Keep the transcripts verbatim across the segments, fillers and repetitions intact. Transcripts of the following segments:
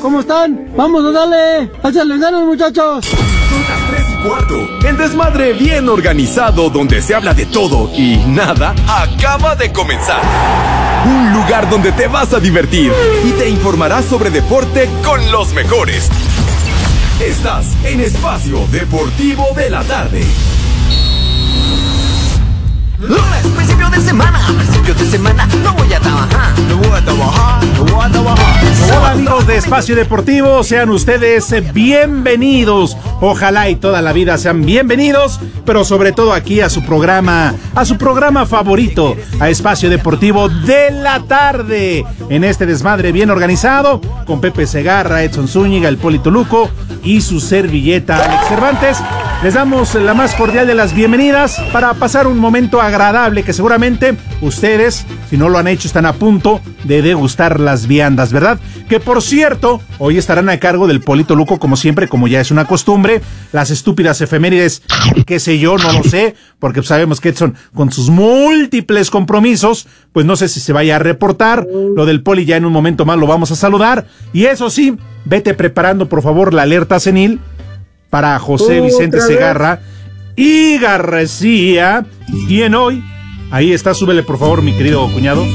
¿cómo están? Vamos a darle, échale ganas, muchachos. Las tres y cuarto, el desmadre bien organizado donde se habla de todo y nada acaba de comenzar. Un lugar donde te vas a divertir y te informarás sobre deporte con los mejores. Estás en Espacio Deportivo de la Tarde. Lunes, principio de semana, principio de semana, no voy a trabajar, no voy a trabajar, no voy a trabajar. Hola amigos de Espacio Deportivo, sean ustedes bienvenidos. Ojalá y toda la vida sean bienvenidos, pero sobre todo aquí a su programa, a su programa favorito, a Espacio Deportivo de la Tarde. En este desmadre bien organizado, con Pepe Segarra, Edson Zúñiga, el Polito Luco y su servilleta Alex Cervantes. Les damos la más cordial de las bienvenidas para pasar un momento agradable que seguramente ustedes, si no lo han hecho, están a punto de degustar las viandas, ¿verdad? Que por cierto, hoy estarán a cargo del Polito Luco, como siempre, como ya es una costumbre, las estúpidas efemérides, qué sé yo, no lo sé, porque sabemos que Edson, con sus múltiples compromisos, pues no sé si se vaya a reportar. Lo del Poli ya en un momento más lo vamos a saludar. Y eso sí, vete preparando, por favor, la alerta senil para José Vicente Segarra y García, quien hoy, ahí está, súbele por favor mi querido cuñado,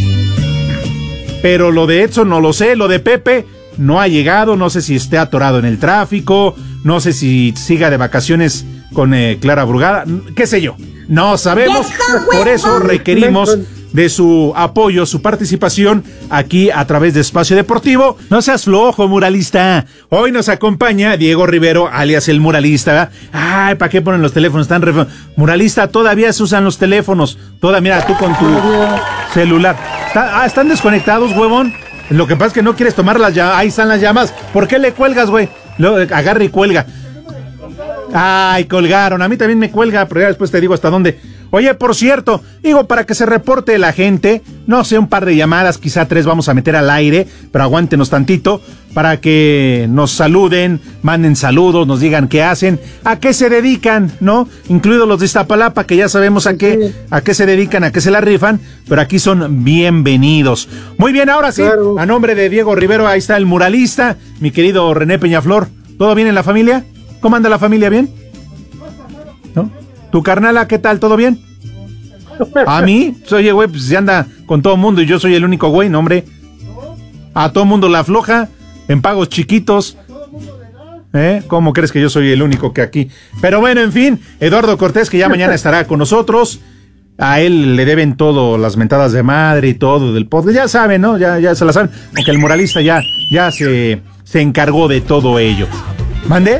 pero lo de Edson no lo sé, lo de Pepe no ha llegado, no sé si esté atorado en el tráfico, no sé si siga de vacaciones con eh, Clara Brugada, qué sé yo, no sabemos, por eso requerimos de su apoyo, su participación aquí a través de Espacio Deportivo. No seas flojo, muralista. Hoy nos acompaña Diego Rivero, alias el muralista, ¿verdad? Ay, ¿para qué ponen los teléfonos tan re... Muralista, todavía se usan los teléfonos. Toda, mira, tú con tu celular. ¿Está... Ah, ¿están desconectados, huevón? Lo que pasa es que no quieres tomar las llamadas. Ahí están las llamas. ¿Por qué le cuelgas, güey? Agarra y cuelga. Ay, colgaron. A mí también me cuelga, pero ya después te digo hasta dónde. Oye, por cierto, digo, para que se reporte la gente, no sé, un par de llamadas, quizá tres vamos a meter al aire, pero aguántenos tantito, para que nos saluden, manden saludos, nos digan qué hacen, a qué se dedican, ¿no? Incluidos los de Iztapalapa, que ya sabemos a qué, a qué se dedican, a qué se la rifan, pero aquí son bienvenidos. Muy bien, ahora sí, claro. A nombre de Diego Rivero, ahí está el muralista, mi querido René Peñaflor. ¿Todo bien en la familia? ¿Cómo anda la familia? ¿Bien? ¿No? ¿Tu carnala qué tal? ¿Todo bien? ¿A mí? Oye, güey, pues se anda con todo mundo y yo soy el único güey, no, hombre. A todo mundo la afloja, en pagos chiquitos. ¿Eh? ¿Cómo crees que yo soy el único que aquí? Pero bueno, en fin, Eduardo Cortés, que ya mañana estará con nosotros. A él le deben todo, las mentadas de madre y todo del podcast. Ya saben, ¿no? Ya, ya se la saben. Aunque el muralista ya, ya se, se encargó de todo ello. ¿Mande?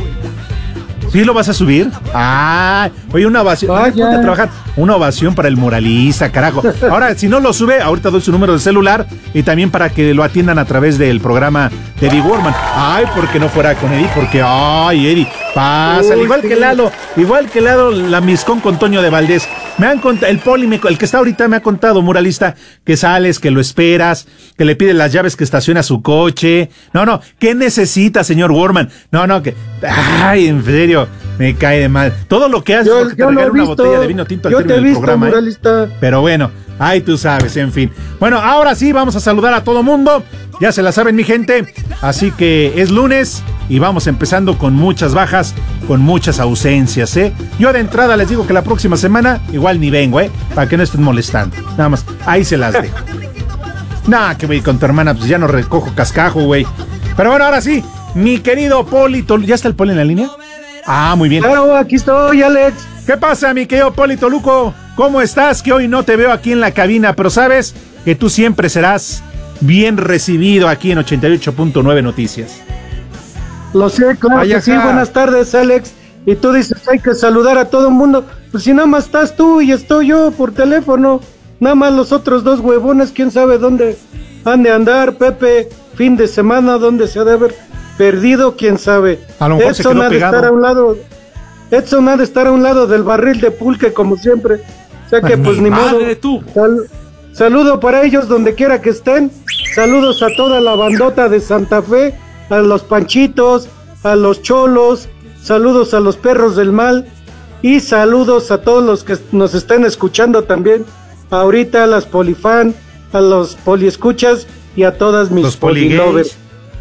¿Sí lo vas a subir? Ah, oye, una ovación. Ponte a trabajar. Una ovación para el muralista, carajo. Ahora, si no lo sube, ahorita doy su número de celular y también para que lo atiendan a través del programa de Eddie Warman. Ay, porque no fuera con Eddie, porque, ay, Eddie, pasa. Igual que Lalo, igual que Lalo, la miscón con Toño de Valdés. Me han contado, el Poli, me, el que está ahorita me ha contado, muralista, que sales, que lo esperas, que le pides las llaves que estaciona su coche. No, no, ¿qué necesita, señor Warman? No, no, que, ay, en serio, me cae de mal. Todo lo que haces yo, porque te regala una botella de vino tinto al término del programa. Muralista. ¿Eh? Pero bueno, ay, tú sabes, en fin. Bueno, ahora sí, vamos a saludar a todo mundo. Ya se la saben, mi gente. Así que es lunes y vamos empezando con muchas bajas, con muchas ausencias, ¿eh? Yo de entrada les digo que la próxima semana igual ni vengo, ¿eh? Para que no estén molestando. Nada más, ahí se las dejo. Nah, que voy con tu hermana, pues ya no recojo cascajo, güey. Pero bueno, ahora sí, mi querido Polito. ¿Ya está el Poli en la línea? Ah, muy bien. Claro, aquí estoy, Alex. ¿Qué pasa, mi querido Polito Luco? ¿Cómo estás? Que hoy no te veo aquí en la cabina, pero sabes que tú siempre serás bien recibido aquí en ochenta y ocho punto nueve Noticias. Lo sé, claro que sí. Buenas tardes, Alex. Y tú dices, hay que saludar a todo el mundo. Pues si nada más estás tú y estoy yo por teléfono, nada más los otros dos huevones, quién sabe dónde han de andar. Pepe, fin de semana, dónde se ha de haber perdido, quién sabe. A lo mejor Edson se quedó ha de pegado. estar a un lado, Edson ha de estar a un lado del barril de pulque como siempre. O sea que pues ni modo. Tú. Sal, saludo para ellos donde quiera que estén. Saludos a toda la bandota de Santa Fe, a los Panchitos, a los Cholos, saludos a los Perros del Mal y saludos a todos los que nos estén escuchando también ahorita, a las Polifan, a los Poliescuchas y a todas mis Los Polilovers.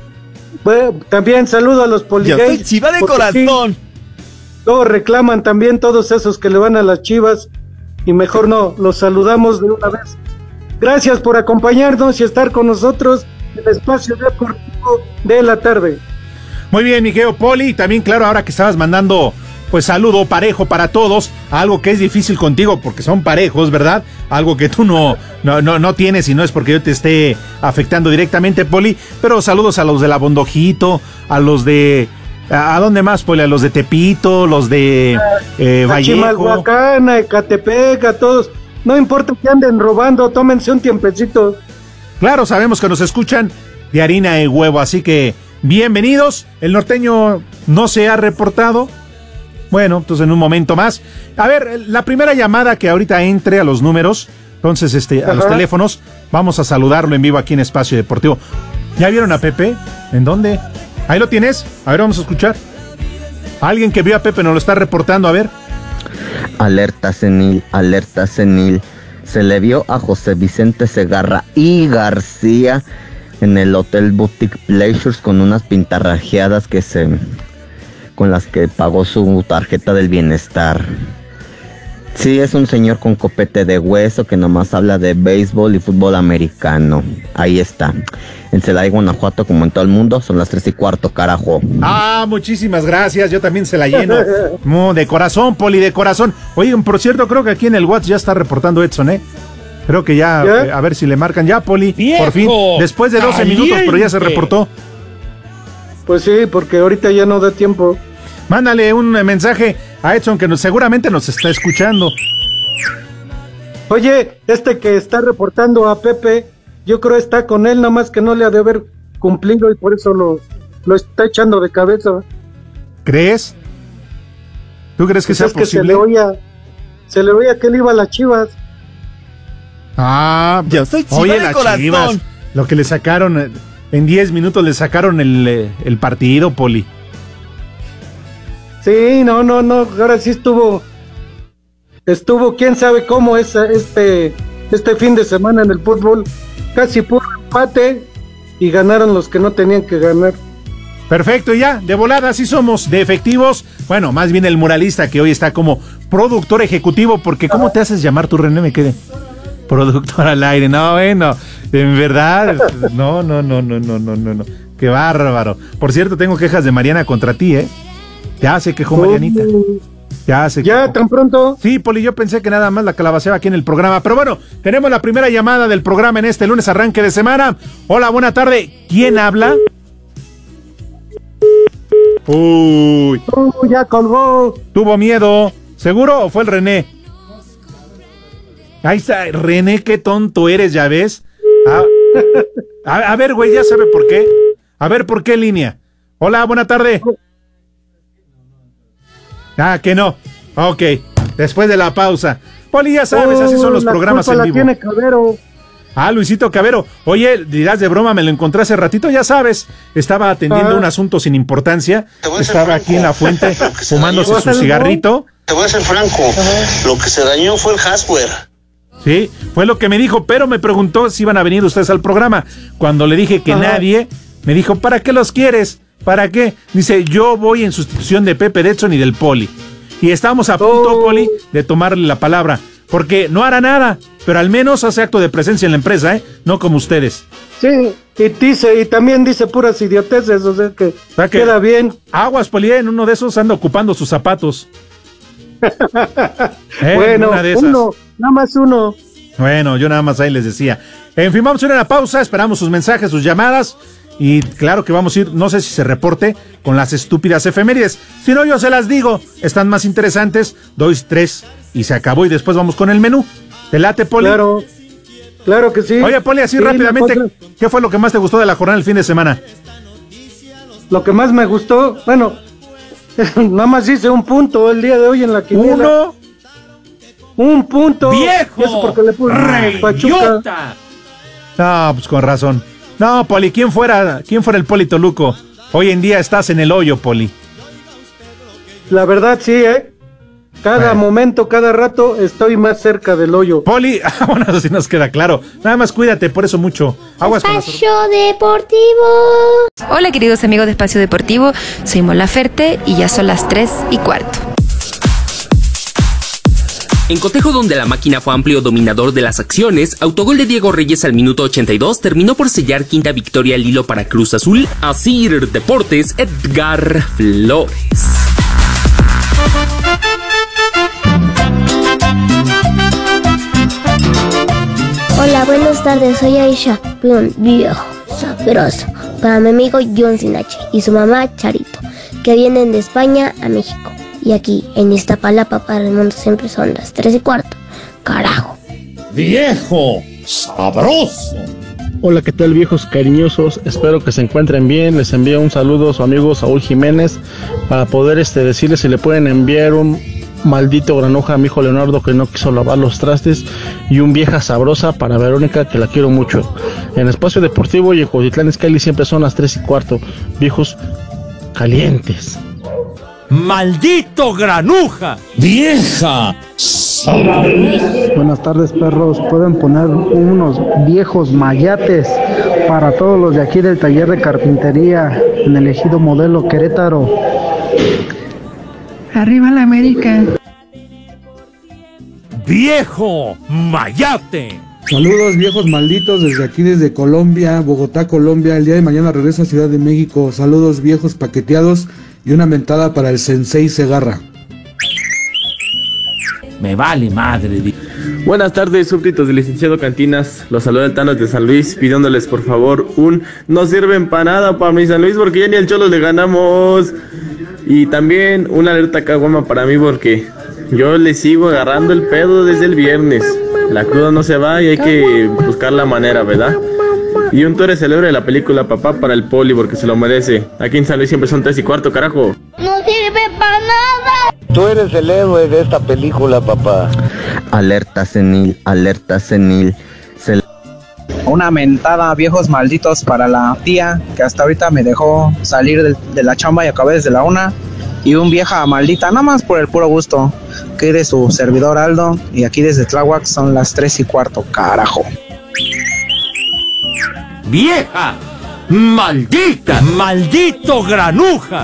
Bueno, también saludo a los poligays. Yo soy chiva de corazón. Todos reclaman también todos esos que le van a las Chivas y mejor no, los saludamos de una vez. Gracias por acompañarnos y estar con nosotros en el espacio deportivo de la tarde. Muy bien, mi querido Poli, también claro, ahora que estabas mandando pues saludo parejo para todos, algo que es difícil contigo porque son parejos, ¿verdad? Algo que tú no, no, no, no tienes y no es porque yo te esté afectando directamente, Poli, pero saludos a los de la Bondojito, a los de... ¿A dónde más, Poli? A los de Tepito, los de eh, Vallejo. A Chimalhuacán, a Ecatepec, a todos. No importa que anden robando, tómense un tiempecito. Claro, sabemos que nos escuchan de harina y huevo, así que bienvenidos. El norteño no se ha reportado. Bueno, entonces en un momento más. A ver, la primera llamada que ahorita entre a los números, entonces este, a Ajá. los teléfonos, vamos a saludarlo en vivo aquí en Espacio Deportivo. ¿Ya vieron a Pepe? ¿En dónde? Ahí lo tienes. A ver, vamos a escuchar. Alguien que vio a Pepe nos lo está reportando, a ver. Alerta senil, alerta senil. Se le vio a José Vicente Segarra y García en el Hotel Boutique Pleasures con unas pintarrajeadas que se... con las que pagó su tarjeta del bienestar. Sí, es un señor con copete de hueso que nomás habla de béisbol y fútbol americano. Ahí está. En Celaya, Guanajuato, como en todo el mundo, son las tres y cuarto, carajo. Ah, muchísimas gracias. Yo también se la lleno. No, de corazón, Poli, de corazón. Oye, por cierto, creo que aquí en el WhatsApp ya está reportando Edson, ¿eh? Creo que ya, ¿Ya? a ver si le marcan. Ya, Poli, ¡viejo! Por fin. Después de doce minutos, pero ya se reportó. Pues sí, porque ahorita ya no da tiempo. Mándale un mensaje a Edson que nos, seguramente nos está escuchando. Oye, este que está reportando a Pepe, yo creo está con él, nada más que no le ha de haber cumplido y por eso lo, lo está echando de cabeza. ¿Crees? ¿Tú crees que pues sea es posible? Que se le oía, se le oía que él iba a las Chivas. Ah, yo soy chiva oye, de las corazón. Chivas, lo que le sacaron, en diez minutos le sacaron el, el partido, Poli. Sí, no, no, no, ahora sí estuvo, estuvo, quién sabe cómo es este, este fin de semana en el fútbol, casi puro empate y ganaron los que no tenían que ganar. Perfecto, ya, de volada, así somos, de efectivos, bueno, más bien el muralista que hoy está como productor ejecutivo, porque ¿cómo te haces llamar tú, René? Me quedé productor al aire, no, bueno, en verdad, no, no, no, no, no, no, no, no, qué bárbaro. Por cierto, tengo quejas de Mariana contra ti, ¿eh? Ya se quejó Marianita. Ya se ¿Ya quejó. tan pronto? Sí, Poli, yo pensé que nada más la calabaceaba aquí en el programa. Pero bueno, tenemos la primera llamada del programa en este lunes arranque de semana. Hola, buena tarde. ¿Quién habla? Uy. Oh, ya colgó. ¿Tuvo miedo? ¿Seguro o fue el René? Ahí está, René, qué tonto eres, ya ves. A, a, a ver, güey, ya sabe por qué. A ver, ¿por qué línea? Hola, buena tarde. Ah, que no. Ok, después de la pausa. Poli, ya sabes, oh, así son los programas en la vivo. Tiene Cabero. Ah, Luisito Cabero. Oye, dirás de broma, me lo encontré hace ratito, ya sabes. Estaba atendiendo ah. un asunto sin importancia. Estaba aquí en la fuente fumándose su cigarrito. Te voy a ser franco. Ajá. Lo que se dañó fue el hardware. Sí, fue lo que me dijo, pero me preguntó si iban a venir ustedes al programa. Cuando le dije que Ajá. nadie, me dijo, ¿para qué los quieres? ¿Para qué? Dice, yo voy en sustitución de Pepe Edson y del Poli. Y estamos a punto, oh. Poli, de tomarle la palabra. Porque no hará nada, pero al menos hace acto de presencia en la empresa, ¿eh? No como ustedes. Sí, y dice, y también dice puras idioteces, o sea que, o sea que queda bien. Aguas, Poli, en uno de esos anda ocupando sus zapatos. eh, bueno, uno, nada más uno. Bueno, yo nada más ahí les decía. En fin, vamos a ir a una pausa, esperamos sus mensajes, sus llamadas. Y claro que vamos a ir, no sé si se reporte con las estúpidas efemérides. Si no, yo se las digo. Están más interesantes. Doy tres y se acabó. Y después vamos con el menú. ¿Te late, Poli? Claro, claro que sí. Oye, Poli, así sí, rápidamente, ¿qué fue lo que más te gustó de la jornada del fin de semana? Lo que más me gustó, bueno, nada más hice un punto el día de hoy en la quiniela. ¿Uno? Un punto. ¡Viejo! Eso porque le puse ¡Reyota! No, pues con razón. No, Poli, ¿quién fuera, quién fuera el Poli Toluco? Hoy en día estás en el hoyo, Poli. La verdad, sí, ¿eh? Cada bueno. momento, cada rato, estoy más cerca del hoyo. Poli, bueno, eso sí nos queda claro. Nada más cuídate, por eso mucho. Aguas con Espacio Deportivo. Hola, queridos amigos de Espacio Deportivo. Soy Mola Ferte y ya son las tres y cuarto. En cotejo donde la máquina fue amplio dominador de las acciones, autogol de Diego Reyes al minuto ochenta y dos terminó por sellar quinta victoria al hilo para Cruz Azul. Asir Deportes, Edgar Flores. Hola, buenas tardes, soy Aisha, un viejo sabroso, para mi amigo John Sinache y su mamá Charito, que vienen de España a México. Y aquí, en Iztapalapa, para el mundo siempre son las tres y cuarto. Carajo. Viejo sabroso. Hola, ¿qué tal, viejos cariñosos? Espero que se encuentren bien. Les envío un saludo a su amigo Saúl Jiménez para poder este, decirles si le pueden enviar un maldito granuja a mi hijo Leonardo, que no quiso lavar los trastes, y un vieja sabrosa para Verónica, que la quiero mucho. En Espacio Deportivo y en Cuautitlán Izcalli siempre son las tres y cuarto. Viejos calientes. ¡Maldito granuja! ¡Vieja sabrosa! Buenas tardes, perros. Pueden poner unos viejos mayates para todos los de aquí del taller de carpintería en el ejido Modelo Querétaro. Arriba la América. ¡Viejo mayate! Saludos, viejos malditos, desde aquí, desde Colombia, Bogotá, Colombia. El día de mañana regreso a Ciudad de México. Saludos, viejos paqueteados, y una mentada para el Sensei Segarra. Me vale madre. Buenas tardes, súbditos del licenciado Cantinas. Los saluda el Thanos de San Luis, pidiéndoles por favor un no sirven para nada para mi San Luis, porque ya ni al Cholo le ganamos. Y también una alerta caguama para mí, porque yo le sigo agarrando el pedo desde el viernes. La cruda no se va y hay que buscar la manera, ¿verdad? Y un Tore celebre de la película Papá para el Poli, porque se lo merece. Aquí en San Luis siempre son tres y cuarto, carajo. No sirve para nada. Tú eres el héroe de esta película, papá. Alerta senil, alerta senil. Se... Una mentada, viejos malditos, para la tía que hasta ahorita me dejó salir de, de la chamba y acabé desde la una. Y un vieja maldita, nada más por el puro gusto, que de su servidor Aldo. Y aquí desde Tláhuac son las tres y cuarto, carajo. ¡Vieja maldita! ¡Maldito granuja!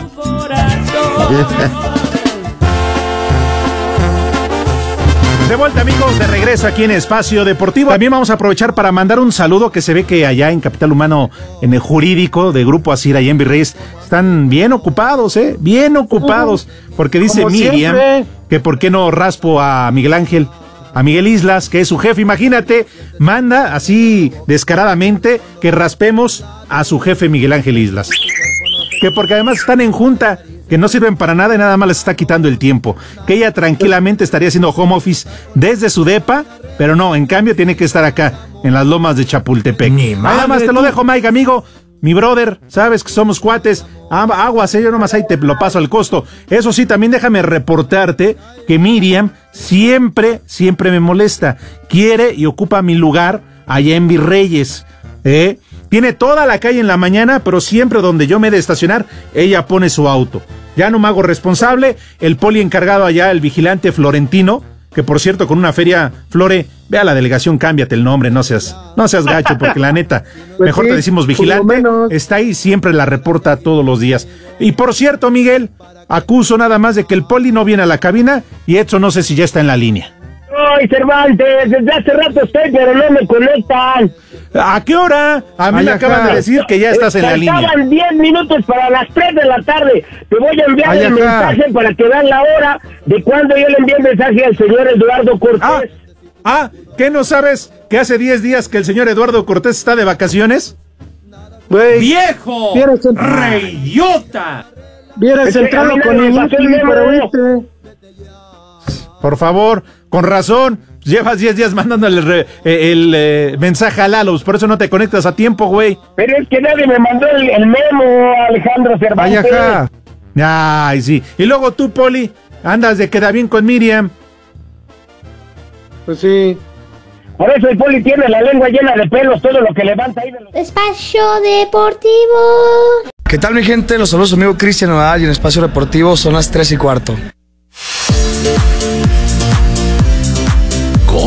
De vuelta, amigos, de regreso aquí en Espacio Deportivo. También vamos a aprovechar para mandar un saludo, que se ve que allá en Capital Humano, en el jurídico de Grupo Asir, allá en Virreyes, están bien ocupados, ¿eh? Bien ocupados. Porque dice Como Miriam siempre. que por qué no raspo a Miguel Ángel, a Miguel Islas, que es su jefe. Imagínate, manda así descaradamente que raspemos a su jefe Miguel Ángel Islas. Que porque además están en junta, que no sirven para nada y nada más les está quitando el tiempo. Que ella tranquilamente estaría haciendo home office desde su depa, pero no, en cambio tiene que estar acá, en las lomas de Chapultepec. Nada más te lo dejo, Mike, amigo. Mi brother, sabes que somos cuates. Aguas, eh, yo nomás ahí te lo paso al costo. Eso sí, también déjame reportarte que Miriam siempre, siempre me molesta. Quiere y ocupa mi lugar allá en Virreyes. ¿Eh? Tiene toda la calle en la mañana, pero siempre donde yo me he de estacionar, ella pone su auto. Ya no me hago responsable. El poli encargado allá, el vigilante Florentino, que por cierto, con una feria, Flore, ve a la delegación, cámbiate el nombre, no seas, no seas gacho, porque la neta, pues mejor sí, te decimos vigilante, está ahí, siempre la reporta todos los días. Y por cierto, Miguel, acuso nada más de que el poli no viene a la cabina, y Edson no sé si ya está en la línea. Ay, Cervantes, desde hace rato estoy, pero no me conectan. ¿A qué hora? A mí Ay, me acá. acaban de decir que ya estás en la línea. Faltaban diez minutos para las tres de la tarde. Te voy a enviar Ay, el acá. mensaje para que vean la hora de cuando yo le envié el mensaje al señor Eduardo Cortés. Ah, ah, ¿qué no sabes que hace diez días que el señor Eduardo Cortés está de vacaciones? Wey, ¡Viejo! ¡Reyota! Vieras entrado con el Inti para oírte. Por favor, con razón, llevas diez días mandándole el, el, el eh, mensaje a Lalos, por eso no te conectas a tiempo, güey. Pero es que nadie me mandó el, el memo, Alejandro Cervantes. Ay, ajá. Ay, sí. Y luego tú, Poli, andas de queda bien con Miriam. Pues sí. Por eso el Poli tiene la lengua llena de pelos, todo lo que levanta ahí de los... Espacio Deportivo. ¿Qué tal, mi gente? Los saludos a su amigo Cristian Nodal y en Espacio Deportivo son las tres y cuarto.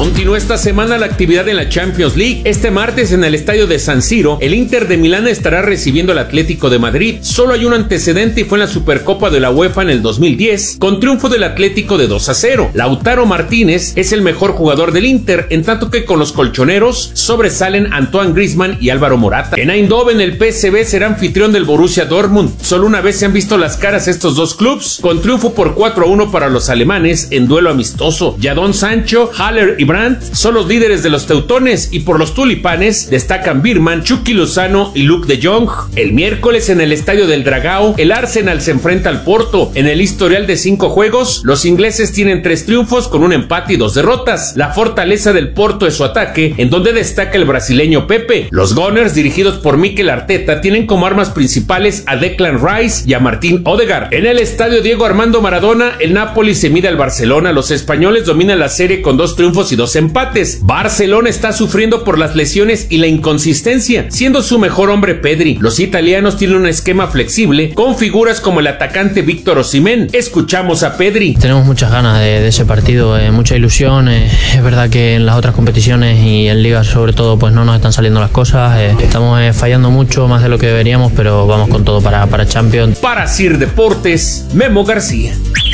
Continúa esta semana la actividad en la Champions League. Este martes en el estadio de San Siro, el Inter de Milán estará recibiendo al Atlético de Madrid. Solo hay un antecedente y fue en la Supercopa de la UEFA en el dos mil diez, con triunfo del Atlético de dos a cero. Lautaro Martínez es el mejor jugador del Inter, en tanto que con los colchoneros sobresalen Antoine Griezmann y Álvaro Morata. En Eindhoven el P S V será anfitrión del Borussia Dortmund. Solo una vez se han visto las caras estos dos clubes, con triunfo por cuatro a uno para los alemanes en duelo amistoso. Jadon Sancho, Haller y Brandt son los líderes de los teutones, y por los tulipanes destacan Birman, Chucky Lozano y Luke de Jong. El miércoles en el estadio del Dragao, el Arsenal se enfrenta al Porto. En el historial de cinco juegos, los ingleses tienen tres triunfos con un empate y dos derrotas. La fortaleza del Porto es su ataque, en donde destaca el brasileño Pepe. Los Gunners, dirigidos por Mikel Arteta, tienen como armas principales a Declan Rice y a Martín Odegaard. En el estadio Diego Armando Maradona, el Napoli se mide al Barcelona. Los españoles dominan la serie con dos triunfos y dos empates. Barcelona está sufriendo por las lesiones y la inconsistencia, siendo su mejor hombre Pedri. Los italianos tienen un esquema flexible con figuras como el atacante Víctor Osimhen. Escuchamos a Pedri. Tenemos muchas ganas de, de ese partido, eh, mucha ilusión. Eh, es verdad que en las otras competiciones y en Liga sobre todo pues no nos están saliendo las cosas. Eh, estamos eh, fallando mucho más de lo que deberíamos, pero vamos con todo para, para Champions. Para Sir Deportes, Memo García.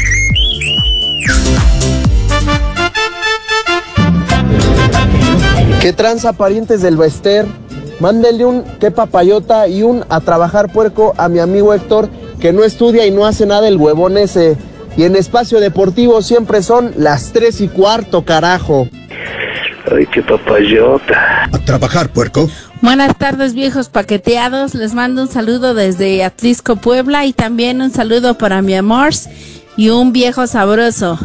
¿Qué tranza, parientes del Bester? Mándenle un qué papayota y un a trabajar puerco a mi amigo Héctor, que no estudia y no hace nada el huevón ese. Y en Espacio Deportivo siempre son las tres y cuarto, carajo. Ay, qué papayota. A trabajar, puerco. Buenas tardes, viejos paqueteados. Les mando un saludo desde Atlisco, Puebla, y también un saludo para mi amor y un viejo sabroso.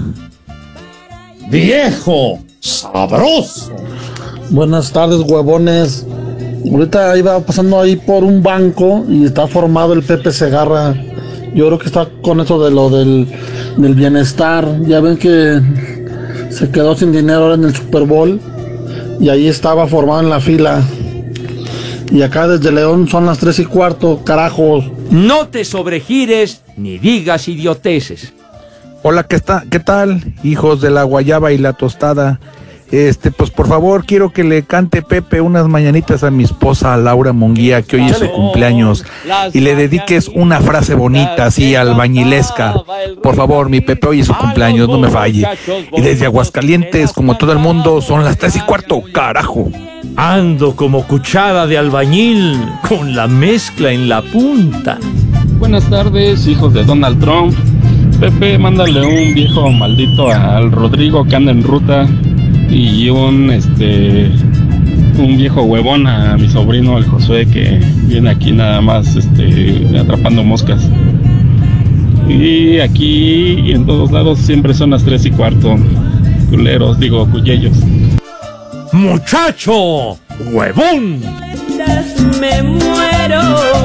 ¡Viejo sabroso! Buenas tardes, huevones. Ahorita iba pasando ahí por un banco y está formado el Pepe Segarra. Yo creo que está con eso de lo del, del bienestar. Ya ven que se quedó sin dinero ahora en el Super Bowl y ahí estaba formado en la fila. Y acá desde León son las tres y cuarto, carajos. No te sobregires ni digas idioteces. Hola, ¿qué está? ¿Qué tal, hijos de la guayaba y la tostada? Este, pues por favor, quiero que le cante Pepe unas mañanitas a mi esposa Laura Munguía, que hoy es su cumpleaños, y le dediques una frase bonita, así albañilesca. Por favor, mi Pepe, hoy es su cumpleaños, no me falle. Y desde Aguascalientes, como todo el mundo, son las tres y cuarto, carajo. Ando como cuchara de albañil, con la mezcla en la punta. Buenas tardes, hijos de Donald Trump. Pepe, mándale un viejo maldito al Rodrigo que anda en ruta, y un este un viejo huevón a mi sobrino el Josué, que viene aquí nada más este atrapando moscas. Y aquí y en todos lados siempre son las tres y cuarto. Culeros, digo, cuyellos. ¡Muchacho! ¡Huevón! Me muero.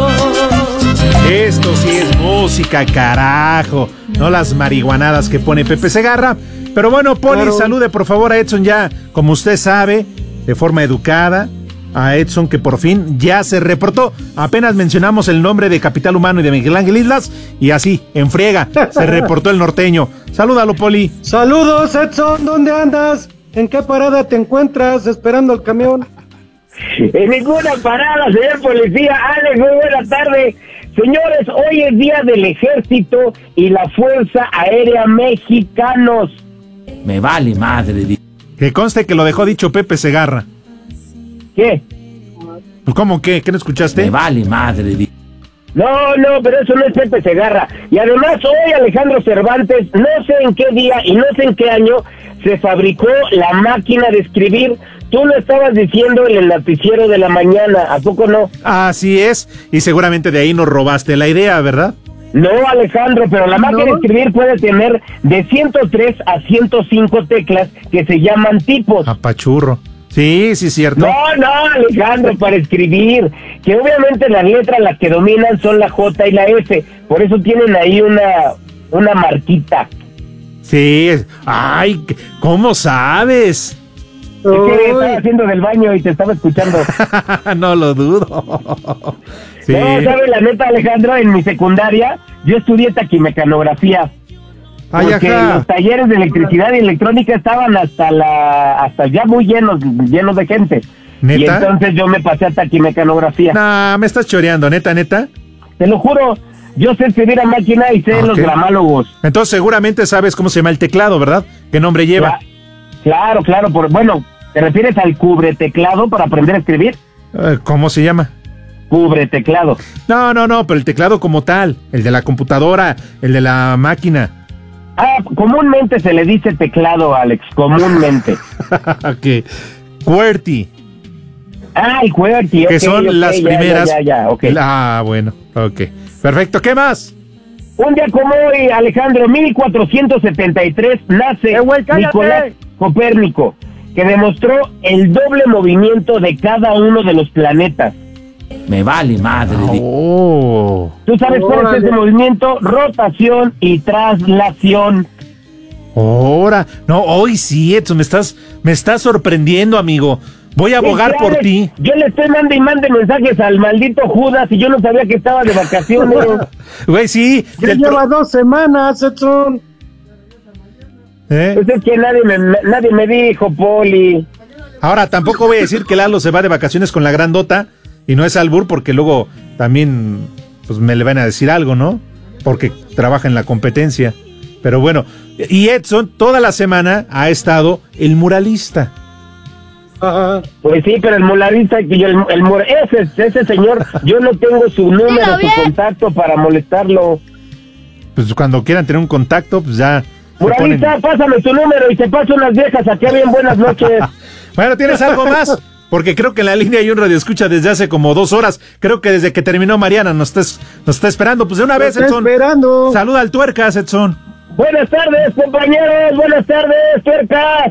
Esto sí es música, carajo. No las marihuanadas que pone Pepe Segarra. Pero bueno, Poli, claro. Salude por favor a Edson ya, como usted sabe, de forma educada. A Edson, que por fin ya se reportó. Apenas mencionamos el nombre de Capital Humano y de Miguel Ángel Islas, y así, en friega, se reportó el norteño. Salúdalo, Poli. Saludos, Edson, ¿dónde andas? ¿En qué parada te encuentras esperando el camión? En ninguna parada, señor policía. Alex, muy buena tarde. Señores, hoy es día del Ejército y la Fuerza Aérea Mexicanos. Me vale madre. Que conste que lo dejó dicho Pepe Segarra. ¿Qué? ¿Cómo qué? ¿Qué no escuchaste? Me vale madre. No, no, pero eso no es Pepe Segarra. Y además hoy Alejandro Cervantes, no sé en qué día y no sé en qué año, se fabricó la máquina de escribir. Tú lo estabas diciendo en el noticiero de la mañana, ¿a poco no? Así es, y seguramente de ahí nos robaste la idea, ¿verdad? No, Alejandro, pero la máquina ¿No? de escribir puede tener de ciento tres a ciento cinco teclas que se llaman tipos. Apachurro. Sí, sí, cierto. No, no, Alejandro, para escribir, que obviamente las letras las que dominan son la J y la F, por eso tienen ahí una, una marquita. Sí, ay, ¿cómo sabes? Es que estaba haciendo del baño y te estaba escuchando. No lo dudo. Sí. No, ¿sabes la neta, Alejandro? En mi secundaria yo estudié taquimecanografía. Ay, porque ajá. los talleres de electricidad y electrónica estaban hasta la hasta ya muy llenos, llenos de gente. ¿Neta? Y entonces yo me pasé a taquimecanografía. Nah, me estás choreando, neta, neta. Te lo juro, yo sé escribir a máquina y sé Okay. los gramálogos. Entonces seguramente sabes cómo se llama el teclado, ¿verdad? ¿Qué nombre lleva? Claro, claro, por, bueno, ¿te refieres al cubre teclado para aprender a escribir? Eh, ¿Cómo se llama? Cubre teclado. No, no, no, pero el teclado como tal, el de la computadora, el de la máquina. Ah, comúnmente se le dice teclado, Alex, comúnmente. Ok. QWERTY. Ah, el QWERTY, Que ok, son ok, las ya, primeras. Ya, ya, ya, ok. Ah, bueno, ok. Perfecto, ¿qué más? Un día como hoy, Alejandro, mil cuatrocientos setenta y tres, nace Nicolás Copérnico, que demostró el doble movimiento de cada uno de los planetas. Me vale madre. Oh. ¿Tú sabes cuál es ese movimiento? Rotación y traslación. Ahora, no, hoy sí, Edson, me estás, me estás sorprendiendo, amigo. Voy a abogar Sí, por Alex, ti. Yo le estoy mande y mande mensajes al maldito Judas y yo no sabía que estaba de vacaciones. Güey, sí. Ya del lleva pro- dos semanas, Edson. ¿Eh? Pues es que nadie me, nadie me dijo, Poli. Ahora, tampoco voy a decir que Lalo se va de vacaciones con la grandota y no es albur porque luego también pues me le van a decir algo, ¿no? Porque trabaja en la competencia. Pero bueno, y Edson toda la semana ha estado el muralista. Ajá. Pues sí, pero el muralista, el, el mur- ese, ese señor, yo no tengo su número, su contacto para molestarlo. Pues cuando quieran tener un contacto, pues ya. se Muralista, ponen- pásame tu número y te paso unas viejas aquí bien buenas noches. Bueno, ¿tienes algo más? Porque creo que en la línea hay un radioescucha desde hace como dos horas. Creo que desde que terminó Mariana nos está, nos está esperando. Pues de una vez, Está Edson. esperando. Saluda al tuercas, Edson. Buenas tardes, compañeros, buenas tardes, tuercas.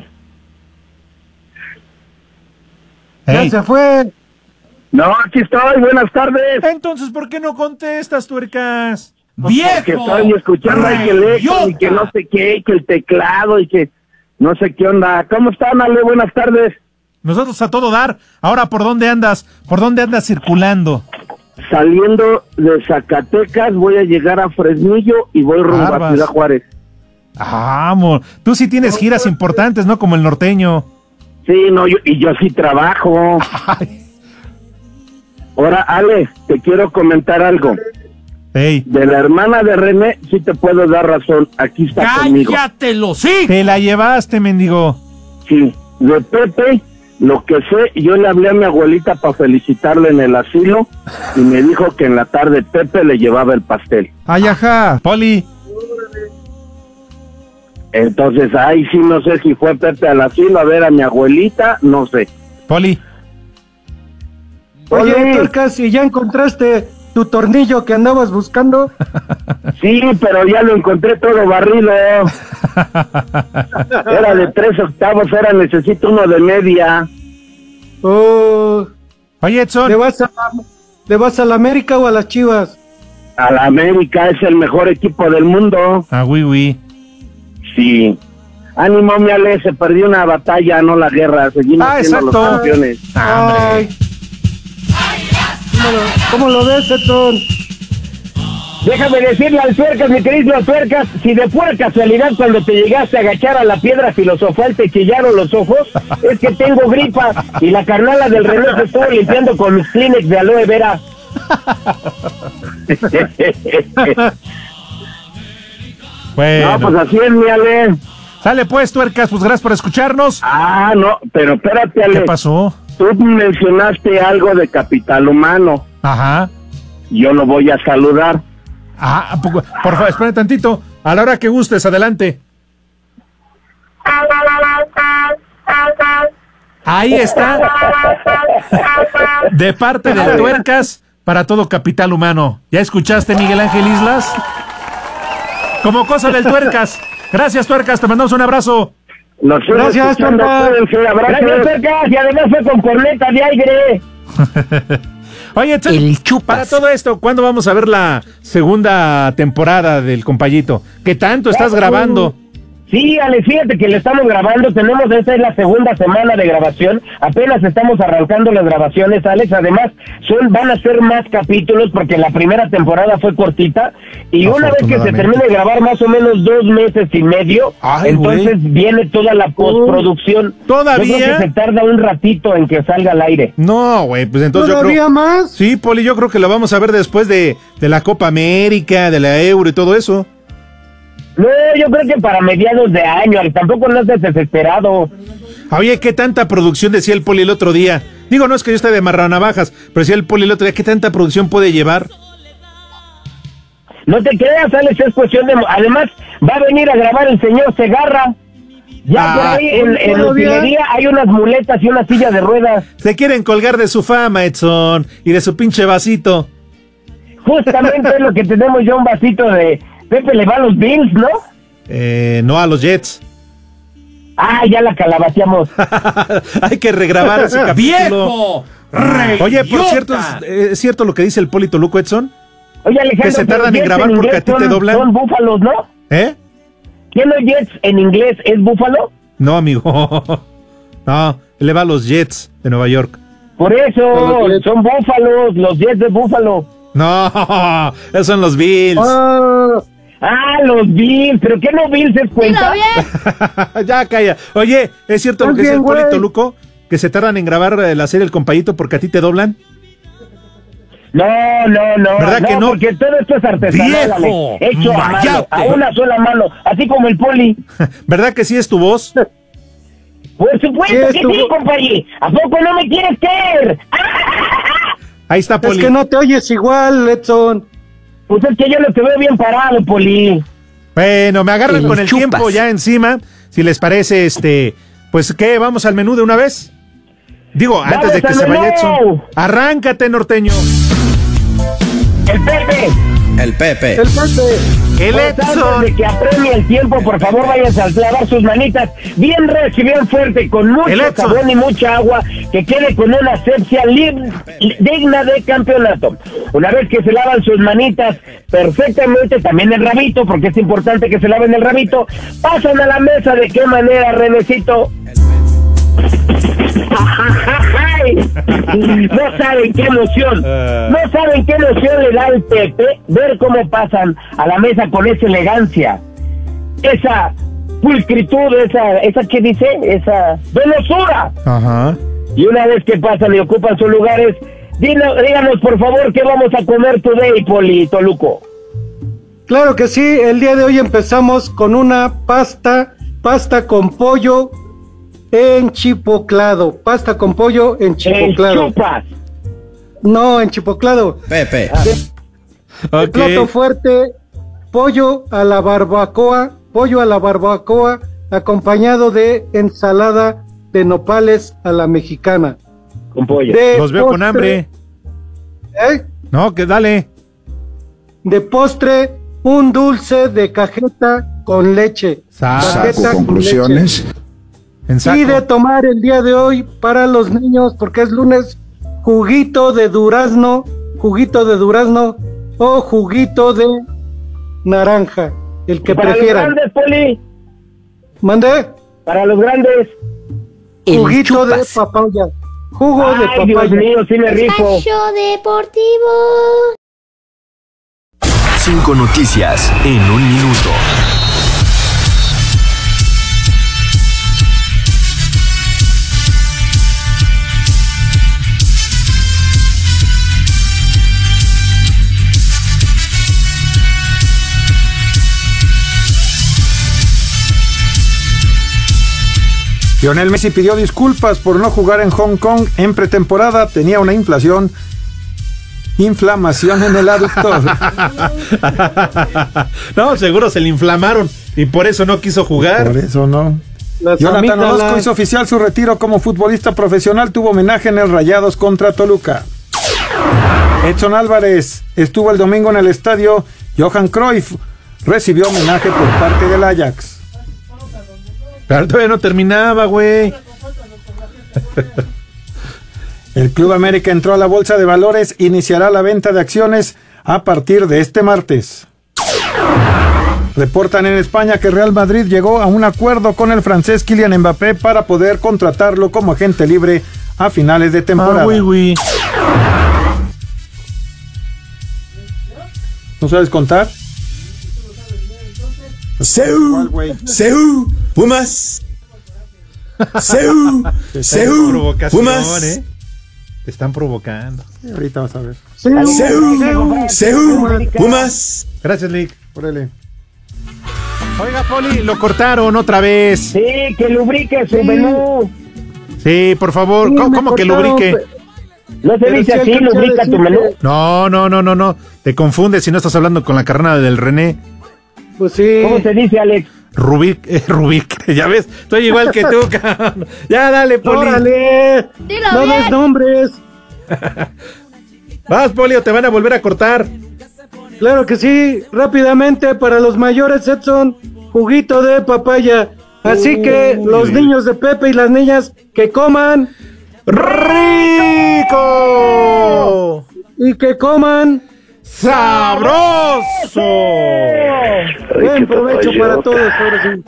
Ya se fue. No, aquí estoy, buenas tardes. Entonces, ¿por qué no contestas, tuercas? Que estoy escuchando ahí que el eco y que no sé qué, y que el teclado y que no sé qué onda. ¿Cómo están, Ale? Buenas tardes. Nosotros a todo dar. Ahora, ¿por dónde andas? ¿Por dónde andas circulando? Saliendo de Zacatecas voy a llegar a Fresnillo y voy rumbo Barbas. a Ciudad Juárez. Ah, amor. Tú sí tienes giras importantes, ¿no? Como el norteño. Sí, no, yo, y yo sí trabajo. Ahora, Ale, te quiero comentar algo. Hey. De la hermana de René, sí te puedo dar razón. Aquí está conmigo. ¡Cállatelo, sí! Te la llevaste, mendigo. Sí, de Pepe, lo que sé, yo le hablé a mi abuelita para felicitarle en el asilo y me dijo que en la tarde Pepe le llevaba el pastel. Ay, ajá. Poli. Entonces, ahí sí no sé si fue Pepe al asilo a ver a mi abuelita, no sé. Poli. Oye, Oye. tuercas, ¿y ya encontraste tu tornillo que andabas buscando? Sí, pero ya lo encontré todo barrido. Era de tres octavos, ahora necesito uno de media. Oh, Oye, Edson. ¿le vas a la, ¿le vas a la América o a las Chivas? A la América es el mejor equipo del mundo. Ah, oui, oui. Sí. Ánimo, mi Ale, se perdió una batalla, no la guerra. Seguimos Ah, siendo los exacto. campeones. Ay. ¿Cómo lo, cómo lo ves, Edson? Déjame decirle al tuercas, mi querido tuercas, si de pura casualidad cuando te llegaste a agachar a la piedra filosofal te chillaron los ojos, es que tengo gripa y la carnala del reloj se estuvo limpiando con mis Kleenex de aloe vera. Bueno. No, pues así es, mi Ale. Sale pues, tuercas, pues gracias por escucharnos. Ah, no, pero espérate, Ale. ¿Qué pasó? Tú mencionaste algo de capital humano. Ajá. Yo lo voy a saludar. Ah, por, por favor, espera tantito. A la hora que gustes, adelante. Ahí está. De parte de tuercas para todo capital humano. ¿Ya escuchaste, Miguel Ángel Islas? Como cosa del tuercas. Gracias, tuercas. Te mandamos un abrazo. Los Gracias, tuercas. Gracias, tuercas. Y además fue con corneta de aire. Oye, Edson, para todo esto, ¿cuándo vamos a ver la segunda temporada del Compayito? ¿Qué tanto estás grabando? Sí, Alex, fíjate que le estamos grabando, tenemos, esta es la segunda semana de grabación, apenas estamos arrancando las grabaciones, Alex, además son van a ser más capítulos porque la primera temporada fue cortita y una vez que se termine de grabar más o menos dos meses y medio, Ay, entonces wey. viene toda la postproducción. ¿Todavía? Yo creo que se tarda un ratito en que salga al aire. No, güey, pues entonces ¿Todavía yo creo... más? Sí, Poli, yo creo que lo vamos a ver después de, de la Copa América, de la Euro y todo eso. No, yo creo que para mediados de año, tampoco no estés desesperado. Oye, ¿qué tanta producción decía el Poli el otro día? Digo, no es que yo esté de marranavajas, pero decía el Poli el otro día, ¿qué tanta producción puede llevar? No te creas, Alex, es cuestión de... Además, va a venir a grabar el señor Segarra. Ya ah, por ahí en, en la utilería hay unas muletas y una silla de ruedas. Se quieren colgar de su fama, Edson, y de su pinche vasito. Justamente es lo que tenemos ya, un vasito de... Pepe le va a los Bills, ¿no? Eh, no, a los Jets. Ah, ya la calabaceamos. Hay que regrabar ese capítulo. ¡Viejo! Oye, por cierto, ¿es, ¿es cierto lo que dice el Poli Toluco, Edson? Oye, Alejandro, que se tardan en grabar en porque a ti son, te doblan. Son búfalos, ¿no? ¿Eh? ¿Quién los Jets en inglés es búfalo? No, amigo. No, él le va a los Jets de Nueva York. Por eso, son búfalos, los Jets de Búfalo. No, esos son los Bills. Oh. Ah, los Bills, ¿pero qué no Bills es cuenta? Ya, calla. Oye, ¿es cierto lo que dice el Poli Toluco? Que se tardan en grabar la serie El Compayito porque a ti te doblan. No, no, no. ¿Verdad no, que no? Porque todo esto es artesanal, Ale, hecho a mano, a una sola mano, así como el Poli. ¿Verdad que sí es tu voz? Por supuesto que sí, compañero. ¿A poco no me quieres creer? Ahí está, Poli. Es que no te oyes igual, Edson. Pues es que yo no te veo bien parado, Poli. Bueno, me agarran El con el chupas. tiempo ya encima. Si les parece, este, pues, ¿qué? ¿Vamos al menú de una vez? Digo, ¡Vamos antes de que al se menú! vaya Edson. Arráncate, norteño. El Pepe. El Pepe. El Pepe. El Pues Edson. antes de que apremie el tiempo, por favor, váyanse a lavar sus manitas bien recio y bien fuerte, con mucho jabón y mucha agua, que quede con una asepsia lib- digna de campeonato. Una vez que se lavan sus manitas perfectamente, también el rabito, porque es importante que se laven el rabito, pasan a la mesa. ¿De qué manera, Renecito? No saben qué emoción, no saben qué emoción le da al Pepe ver cómo pasan a la mesa con esa elegancia, esa pulcritud, esa, esa ¿qué dice? Esa donosura. Ajá. Y una vez que pasan y ocupan sus lugares, díganos, díganos por favor qué vamos a comer today, Poli Toluco. Claro que sí, el día de hoy empezamos con una pasta, pasta con pollo enchipoclado, pasta con pollo enchipoclado. Chupas. No, enchipoclado. Pepe. El plato fuerte, pollo a la barbacoa, pollo a la barbacoa, acompañado de ensalada de nopales a la mexicana. Con pollo. De Los veo postre, con hambre. ¿Eh? No, que dale. De postre, un dulce de cajeta con leche. Cajeta Saco con conclusiones. leche. En saco. Y de tomar el día de hoy para los niños, porque es lunes, juguito de durazno, juguito de durazno o juguito de naranja, el que Para prefieran. los grandes, Poli. ¿Mandé? Para los grandes. Juguito de papaya. Jugo Ay, de papaya. Dios mío, sí me rifo. Espacio Deportivo. Cinco noticias en un minuto. Lionel Messi pidió disculpas por no jugar en Hong Kong en pretemporada, tenía una inflación, inflamación en el aductor. No, seguro se le inflamaron y por eso no quiso jugar. Por eso no. Las Jonathan amígdalas. Orozco hizo oficial su retiro como futbolista profesional, tuvo homenaje en el Rayados contra Toluca. Edson Álvarez estuvo el domingo en el estadio Johan Cruyff, recibió homenaje por parte del Ajax. Pero todavía no terminaba, güey. El Club América entró a la Bolsa de Valores, iniciará la venta de acciones a partir de este martes. Reportan en España que Real Madrid llegó a un acuerdo con el francés Kylian Mbappé para poder contratarlo como agente libre a finales de temporada. Ah, oui, oui. ¿No sabes contar? Seu, Seu, Pumas. Seu, Seu, Pumas. ¿eh? Te están provocando. Sí, ahorita vas a ver. Seu, Seu, Seu, Pumas. Gracias, Lick. Órale. Oiga, Poli, lo cortaron otra vez. Sí, que lubrique su sí. menú. Sí, por favor. Sí, ¿Cómo, ¿cómo que lubrique? No se dice así, lubrica tu menú. No, no, no, no, no. Te confundes si no estás hablando con la carnal del René. Pues sí. ¿Cómo se dice, Alex? Rubik, eh, Rubik, ya ves, estoy igual que tú, cabrón. Ya, dale, Poli. ¡Órale! Dilo no bien. des nombres. Vas, Poli, o te van a volver a cortar. Claro que sí, rápidamente para los mayores, Edson, juguito de papaya. Así Uy. que los niños de Pepe y las niñas que coman rico y que coman sabroso. Buen provecho para todos. Ahora sí.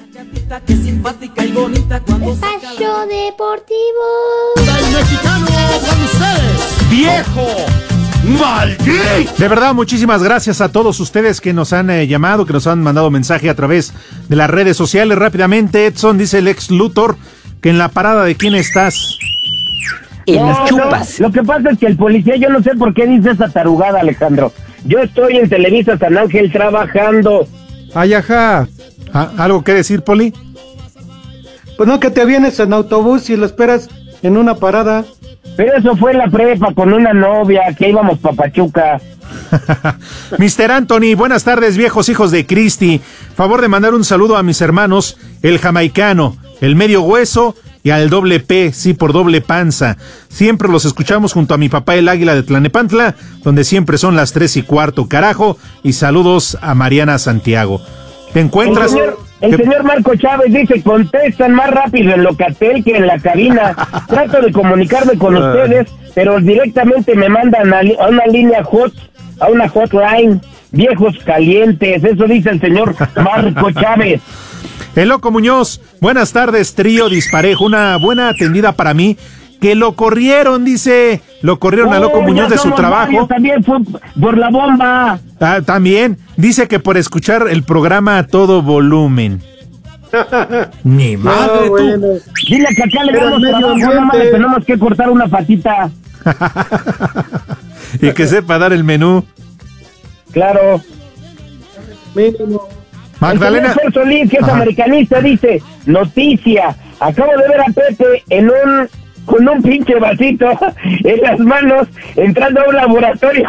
Espacio Deportivo. El mexicano con ustedes. ¡Viejo! ¡Maldito! De verdad, muchísimas gracias a todos ustedes que nos han eh, llamado, que nos han mandado mensaje a través de las redes sociales. Rápidamente, Edson, dice el ex Luthor, que en la parada de quién estás. En no, las chupas. No, lo que pasa es que el policía, yo no sé por qué dice esa tarugada, Alejandro. Yo estoy en Televisa San Ángel trabajando. Ay, ajá. ¿Algo que decir, Poli? Pues no, que te vienes en autobús y lo esperas en una parada. Pero eso fue en la prepa con una novia, que íbamos pa' Pachuca. mister Anthony, buenas tardes, viejos hijos de Cristi. Favor de mandar un saludo a mis hermanos, el jamaicano, el medio hueso y al doble P, sí, por doble panza. Siempre los escuchamos junto a mi papá el águila de Tlanepantla, donde siempre son las tres y cuarto, carajo. Y saludos a Mariana Santiago. ¿Te encuentras? El señor, el ¿Qué? señor Marco Chávez dice, contestan más rápido en Locatel que en la cabina. Trato de comunicarme con ustedes, pero directamente me mandan a, a una línea hot, a una hotline. Viejos calientes, eso dice el señor Marco Chávez. El Loco Muñoz, buenas tardes, trío disparejo, una buena atendida para mí, que lo corrieron, dice, lo corrieron oh, a Loco Muñoz de su trabajo. También fue por la bomba. Ah, también, dice que por escuchar el programa a todo volumen. Ni madre, no, bueno. tú. Dile que acá le damos trabajo, nada más le tenemos que cortar una patita. Y que sepa dar el menú. Claro. Mínimo. Magdalena. El señor Solís, que es Ajá. americanista, dice, noticia, acabo de ver a Pepe en un, con un pinche vasito en las manos, entrando a un laboratorio.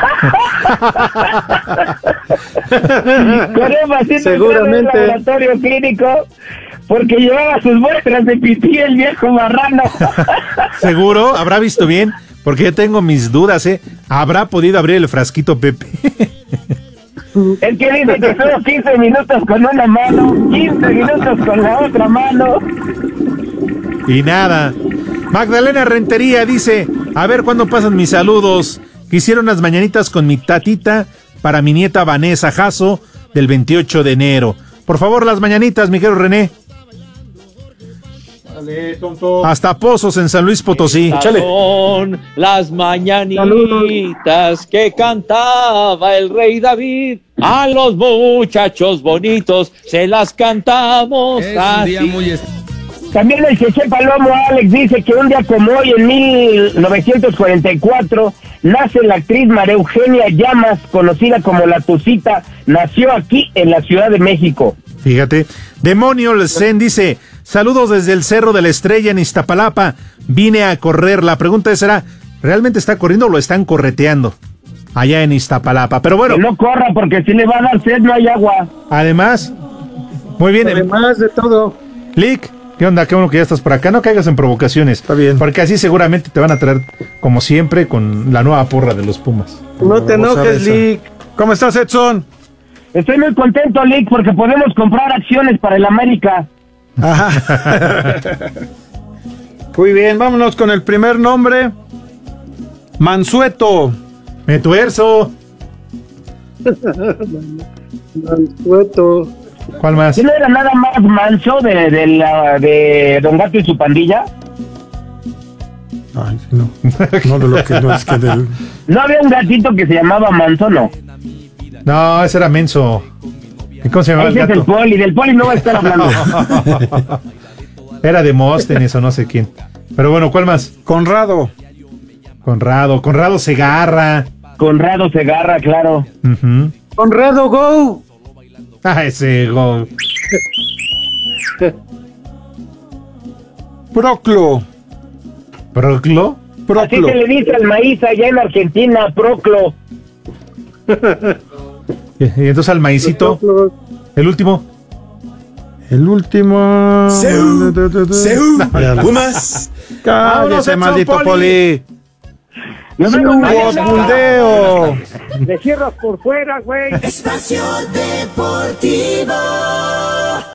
Con un vasito seguramente entrando a un laboratorio clínico, porque llevaba sus muestras de pipí el viejo marrano. ¿Seguro? ¿Habrá visto bien? Porque yo tengo mis dudas, ¿eh? ¿Habrá podido abrir el frasquito Pepe? El que dice que solo quince minutos con una mano, quince minutos con la otra mano. Y nada. Magdalena Rentería dice, a ver cuándo pasan mis saludos. Quisiera unas mañanitas con mi tatita para mi nieta Vanessa Jasso del veintiocho de enero. Por favor, las mañanitas, mi querido René. Dale, tonto. Hasta Pozos en San Luis Potosí. Son las mañanitas que cantaba el rey David. A los muchachos bonitos se las cantamos así. Muy est- También el Cheche Palomo Alex dice que un día como hoy, en mil novecientos cuarenta y cuatro, nace la actriz María Eugenia Llamas, conocida como La Tucita. Nació aquí en la Ciudad de México. Fíjate. Demonio El Zen dice, saludos desde el Cerro de la Estrella en Iztapalapa. Vine a correr. La pregunta será, ¿realmente está corriendo o lo están correteando? Allá en Iztapalapa. Pero bueno. Que no corra, porque si le va a dar sed no hay agua. Además, muy bien. Además de todo. Lick, ¿qué onda? Qué bueno que ya estás por acá. No caigas en provocaciones. Está bien. Porque así seguramente te van a traer, como siempre, con la nueva porra de los Pumas. No te enojes, Lick. ¿Cómo estás, Edson? Estoy muy contento, Lick, porque podemos comprar acciones para el América. Muy bien, vámonos con el primer nombre. Mansueto. Me tuerzo. Mansueto. ¿Cuál más? ¿No era nada más manso de, de, la, de Don Gato y su pandilla? Ay, no. No de lo que no es que del. ¿No había un gatito que se llamaba Manso, no? No, ese era Menso. ¿Y cómo se llamaba el Ese gato? es el Poli, del Poli no va a estar hablando. Era Demóstenes o no sé quién. Pero bueno, ¿cuál más? Conrado. Conrado, Conrado Segarra. Conrado Segarra, claro. Uh-huh. Conrado Go. Ah, ese Go. Proclo. ¿Proclo? Proclo. Así se le dice al maíz allá en Argentina, Proclo. Y, y entonces al maicito. El último. El último. Seu, Seu, Pumas. Cállese, maldito Poli. Poli. ¡No me ¡Buldeo! Le cierras por fuera, güey. Espacio Deportivo.